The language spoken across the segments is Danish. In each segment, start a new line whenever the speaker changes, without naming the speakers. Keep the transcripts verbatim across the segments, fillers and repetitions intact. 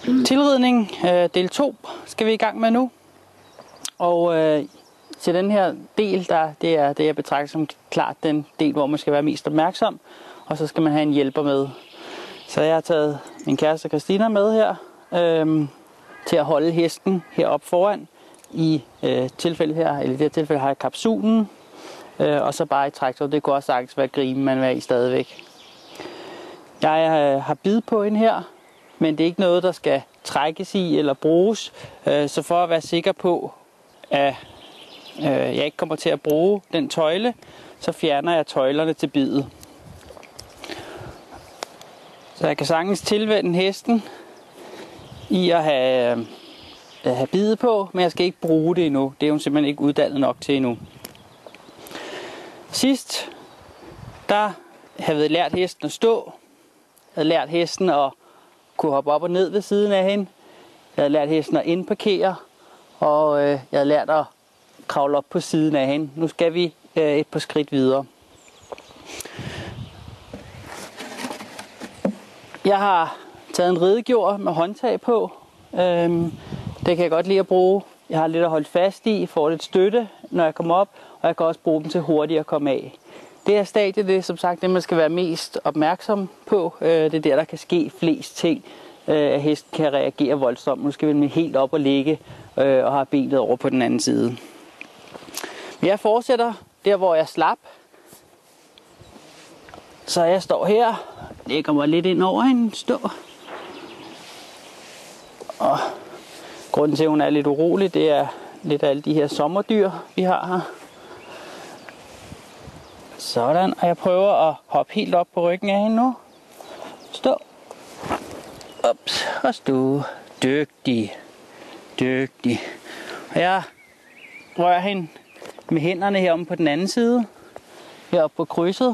Tilridning øh, del to skal vi i gang med nu. Og øh, til den her del, der, det er det, jeg betragter som klart den del, hvor man skal være mest opmærksom. Og så skal man have en hjælper med. Så jeg har taget min kæreste Christina med her øh, til at holde hesten heroppe foran. I øh, tilfælde her, eller i det her tilfælde har jeg kapsulen. Øh, og så bare i traktor. Det kunne også sagtens være grimen, man er i stadigvæk. Jeg øh, har bid på hende her. Men det er ikke noget, der skal trækkes i eller bruges. Så for at være sikker på, at jeg ikke kommer til at bruge den tøjle, så fjerner jeg tøjlerne til bidet. Så jeg kan sagtens tilvende hesten i at have, at have bidet på, men jeg skal ikke bruge det endnu. Det er hun simpelthen ikke uddannet nok til endnu. Sidst, der havde jeg lært hesten at stå. Jeg havde lært hesten at kunne hoppe op og ned ved siden af hende. Jeg havde lært hesten at indparkere, og øh, jeg havde lært at kravle op på siden af hende. Nu skal vi øh, et par skridt videre. Jeg har taget en ridegjord med håndtag på. Øhm, det kan jeg godt lide at bruge. Jeg har lidt at holde fast i, får lidt støtte, når jeg kommer op, og jeg kan også bruge dem til hurtigt at komme af. Det her stadie, det er som sagt det, man skal være mest opmærksom på. Det er der, der kan ske flest ting, at hesten kan reagere voldsomt. Nu skal vi helt op og ligge og have benet over på den anden side. Men jeg fortsætter der, hvor jeg slap. Så jeg står her, lægger mig lidt ind over hende, stå. Og grunden til, at hun er lidt urolig, det er lidt af alle de her sommerdyr, vi har her. Sådan, og jeg prøver at hoppe helt op på ryggen af hende nu. Stå. Ups, og stå. Dygtig. Dygtig. Og jeg rører hende med hænderne heromme på den anden side. Heroppe på krydset.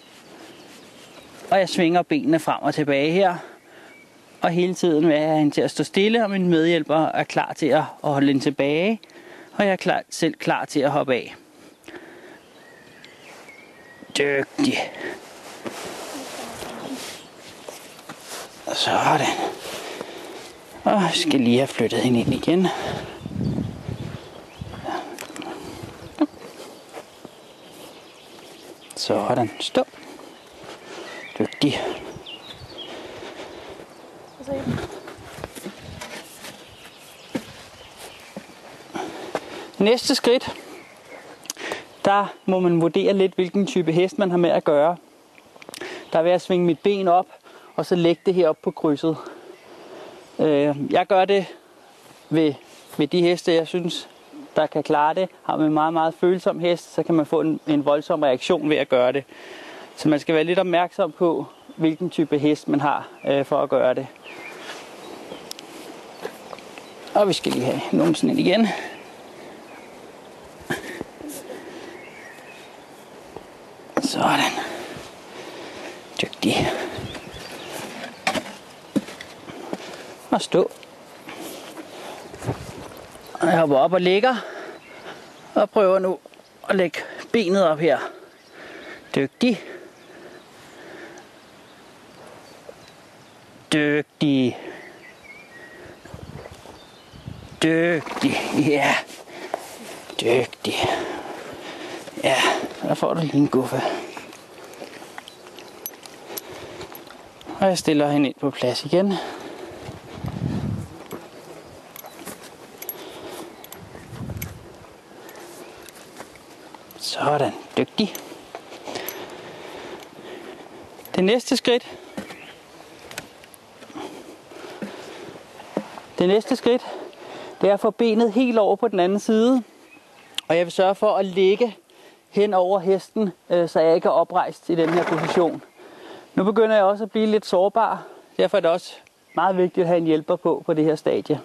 Og jeg svinger benene frem og tilbage her. Og hele tiden vil jeg have hende til at stå stille, og min medhjælper er klar til at holde hende tilbage. Og jeg er klar, selv klar til at hoppe af. Dygtig. Sådan. Og jeg skal lige have flyttet hende ind igen. Sådan. Stå. Dygtig. Næste skridt. Der må man vurdere lidt, hvilken type hest man har med at gøre. Der vil jeg svinge mit ben op, og så lægge det her op på krydset. Jeg gør det ved, ved de heste, jeg synes, der kan klare det. Har man en meget, meget følsom hest, så kan man få en, en voldsom reaktion ved at gøre det. Så man skal være lidt opmærksom på, hvilken type hest man har øh, for at gøre det. Og vi skal lige have numsen ind igen. Sådan. Dygtig. Og stå. Og jeg hopper op og ligger. Og prøver nu at lægge benet op her. Dygtig. Dygtig. Dygtig. Ja. Dygtig. Ja, der får du lige en guffe. Og jeg stiller hende ind på plads igen. Sådan, dygtig. Det næste skridt. Det næste skridt, det er at få benet helt over på den anden side. Og jeg vil sørge for at lægge hen over hesten, øh, så jeg ikke er oprejst i den her position. Nu begynder jeg også at blive lidt sårbar. Derfor er det også meget vigtigt at have en hjælper på på det her stadie.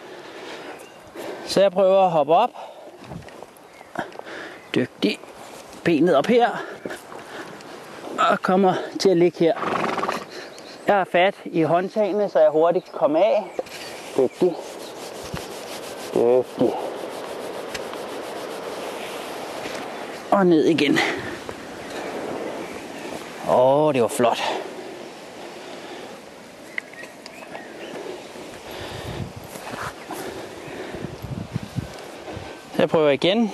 Så jeg prøver at hoppe op. Dygtig. Benet op her. Og kommer til at ligge her. Jeg har fat i håndtagene, så jeg hurtigt kan komme af. Dygtig. Dygtig. Og ned igen. Åh, det var flot. Jeg prøver igen.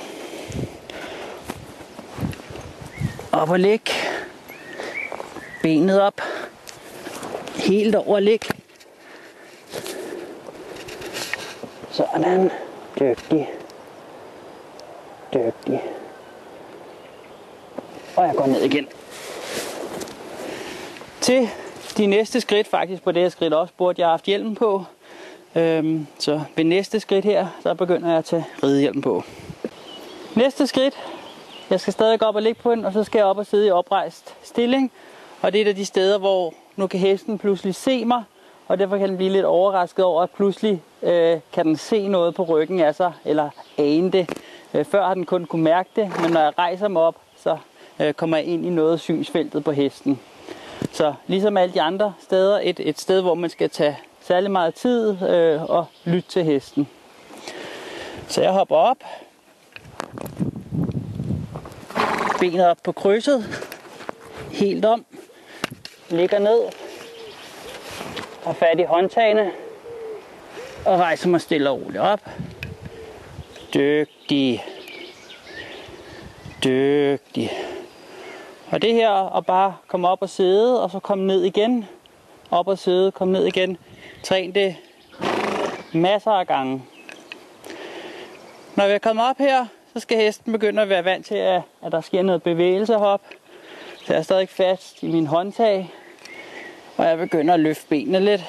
Op og læg. Benet op. Helt over og læg. Sådan. Dygtig. Dygtig. Og jeg går ned igen. Til de næste skridt, faktisk på det her skridt også, burde jeg have haft hjelmen på. Øhm, så ved næste skridt her, så begynder jeg at tage ridehjelmen på. Næste skridt, jeg skal stadig op og ligge på den, og så skal jeg op og sidde i oprejst stilling. Og det er et af de steder, hvor nu kan hesten pludselig se mig, og derfor kan den blive lidt overrasket over, at pludselig øh, kan den se noget på ryggen af sig, eller ane det. Øh, før har den kun kunne mærke det, men når jeg rejser mig op, så øh, kommer jeg ind i noget af synsfeltet på hesten. Så ligesom alle de andre steder, et, et sted, hvor man skal tage særlig meget tid øh, og lytte til hesten. Så jeg hopper op. Benet op på krydset. Helt om. Ligger ned. Har fat i håndtagene. Og rejser mig stille og roligt op. Dygtig. Dygtig. Og det her at bare komme op og sidde, og så komme ned igen. Op og sidde, komme ned igen. Træn det masser af gange. Når vi er kommet op her, så skal hesten begynde at være vant til, at, at der sker noget bevægelse herop. Så jeg er stadig fast i min håndtag. Og jeg begynder at løfte benene lidt.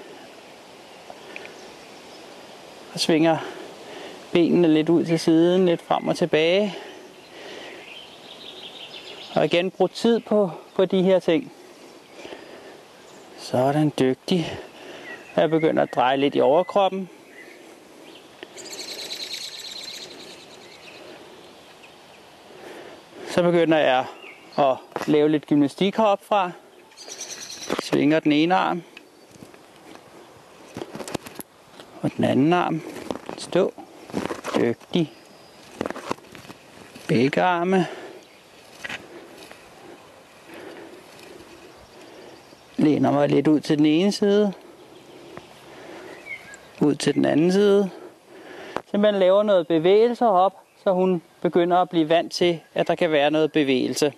Og svinger benene lidt ud til siden, lidt frem og tilbage. Og igen brug tid på, på de her ting. Sådan, dygtig. Jeg begynder at dreje lidt i overkroppen. Så begynder jeg at lave lidt gymnastik heroppe fra. Svinger den ene arm. Og den anden arm. Stå. Dygtig. Begge arme. Læner mig lidt ud til den ene side. Ud til den anden side. Simpelthen laver noget bevægelse op, så hun begynder at blive vant til, at der kan være noget bevægelse.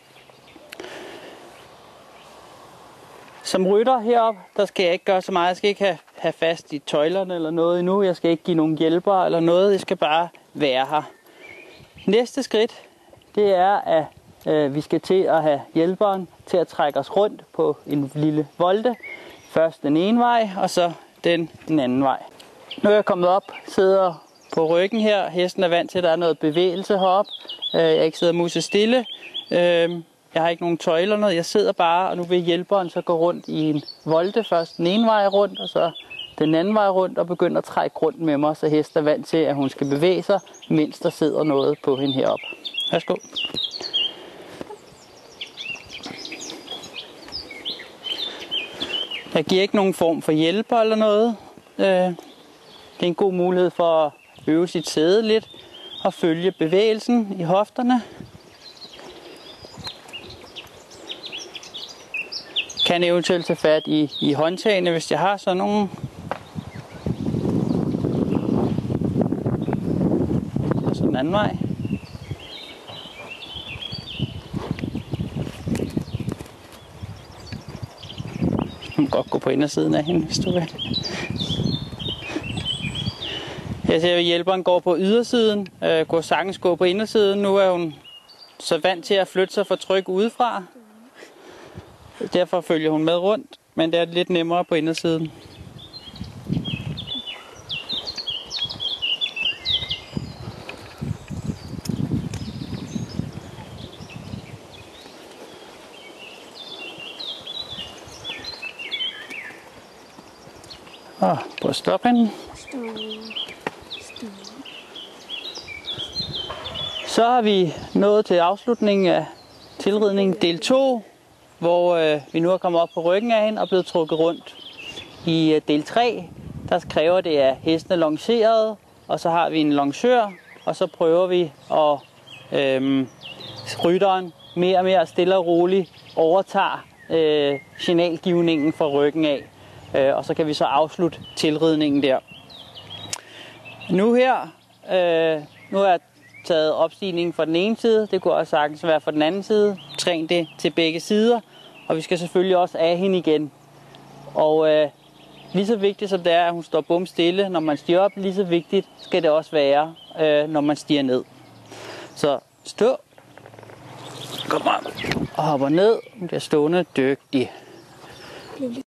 Som rytter heroppe, der skal jeg ikke gøre så meget. Jeg skal ikke have, have fast i tøjlerne eller noget endnu. Jeg skal ikke give nogen hjælper eller noget. Jeg skal bare være her. Næste skridt, det er, at øh, vi skal til at have hjælperen til at trække os rundt på en lille volte. Først den ene vej, og så den, den anden vej. Nu er jeg kommet op, sidder på ryggen her. Hesten er vant til, at der er noget bevægelse heroppe. Jeg ikke sidder muse stille. Jeg har ikke nogen tøjler noget. Jeg sidder bare, og nu vil hjælperen så gå rundt i en volte. Først den ene vej rundt, og så den anden vej rundt, og begynder at trække rundt med mig, så hesten er vant til, at hun skal bevæge sig, mens der sidder noget på hende heroppe. Værsgo. Jeg giver ikke nogen form for hjælper eller noget. Det er en god mulighed for at øve sit sæde lidt og følge bevægelsen i hofterne. Kan eventuelt tage fat i, i håndtagene, hvis jeg har sådan nogle. Så sådan en anden vej. Du må godt gå på indersiden af hende, hvis du vil. Jeg ser, at hjælperen går på ydersiden, øh, går sagtens gå på indersiden. Nu er hun så vant til at flytte sig for tryk udefra. Derfor følger hun med rundt, men det er lidt nemmere på indersiden. Og prøv at stoppe hende. Så har vi nået til afslutningen af tilridningen del to, hvor øh, vi nu er kommet op på ryggen af hende og blevet trukket rundt. I øh, del tre, der kræver det, at hesten er longeret, og så har vi en longør, og så prøver vi at øh, rytteren mere og mere stille og roligt overtager øh, signalgivningen fra ryggen af, øh, og så kan vi så afslutte tilridningen der. Nu her, øh, Nu har jeg taget opstigningen fra den ene side. Det kunne også sagtens være fra den anden side. Træn det til begge sider. Og vi skal selvfølgelig også af hende igen. Og øh, lige så vigtigt som det er, at hun står bum stille, når man stiger op, lige så vigtigt skal det også være, øh, når man stiger ned. Så stå. Kom op. Og hopper ned. Hun bliver stående dygtig.